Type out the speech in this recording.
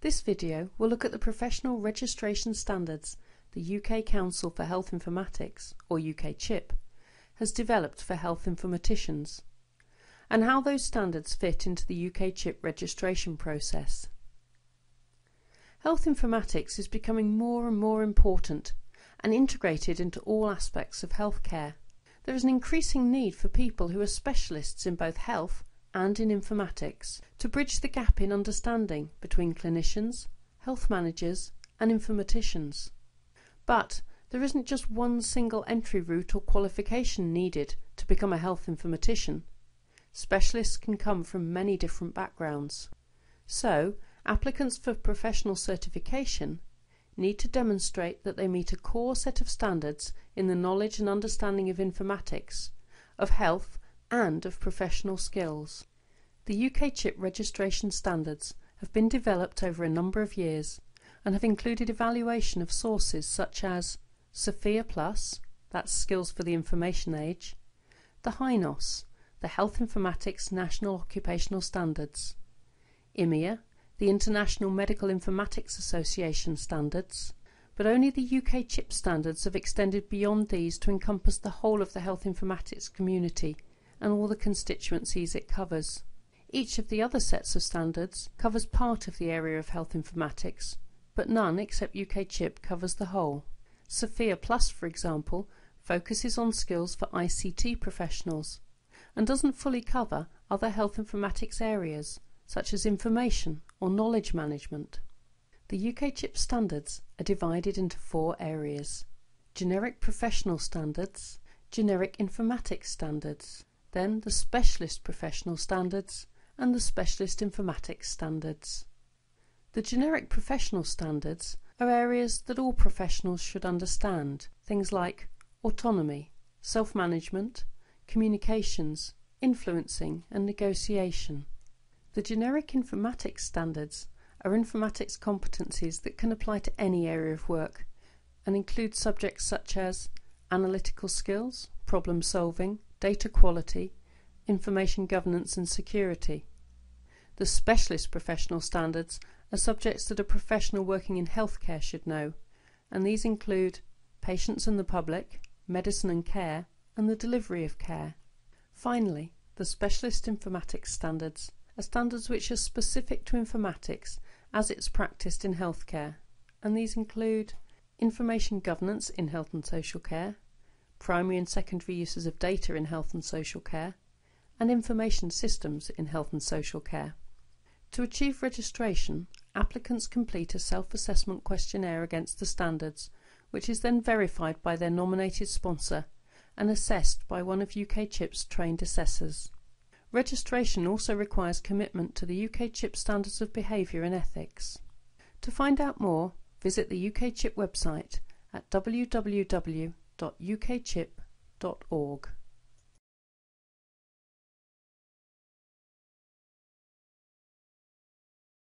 This video will look at the professional registration standards the UK Council for Health Informatics, or UKCHIP, has developed for health informaticians, and how those standards fit into the UKCHIP registration process. Health informatics is becoming more and more important and integrated into all aspects of healthcare. There is an increasing need for people who are specialists in both health and in informatics to bridge the gap in understanding between clinicians, health managers and informaticians. But there isn't just one single entry route or qualification needed to become a health informatician. Specialists can come from many different backgrounds. So, applicants for professional certification need to demonstrate that they meet a core set of standards in the knowledge and understanding of informatics, of health and of professional skills. The UKCHIP registration standards have been developed over a number of years and have included evaluation of sources such as Sophia Plus, that's Skills for the Information Age, the HINOS, the Health Informatics National Occupational Standards, IMIA, the International Medical Informatics Association Standards, but only the UKCHIP standards have extended beyond these to encompass the whole of the health informatics community and all the constituencies it covers. Each of the other sets of standards covers part of the area of health informatics, but none except UKCHIP covers the whole. Sophia Plus, for example, focuses on skills for ICT professionals and doesn't fully cover other health informatics areas such as information or knowledge management. The UKCHIP standards are divided into 4 areas: generic professional standards, generic informatics standards, then the specialist professional standards and the specialist informatics standards. The generic professional standards are areas that all professionals should understand, things like autonomy, self-management, communications, influencing and negotiation. The generic informatics standards are informatics competencies that can apply to any area of work and include subjects such as analytical skills, problem solving, data quality, information governance and security. The specialist professional standards are subjects that a professional working in healthcare should know, and these include patients and the public, medicine and care, and the delivery of care. Finally, the specialist informatics standards are standards which are specific to informatics as it's practiced in healthcare, and these include information governance in health and social care, primary and secondary uses of data in health and social care, and information systems in health and social care. To achieve registration, applicants complete a self-assessment questionnaire against the standards, which is then verified by their nominated sponsor and assessed by one of UKCHIP's trained assessors. Registration also requires commitment to the UKCHIP Standards of Behaviour and Ethics. To find out more, visit the UKCHIP website at www.ukchip.org.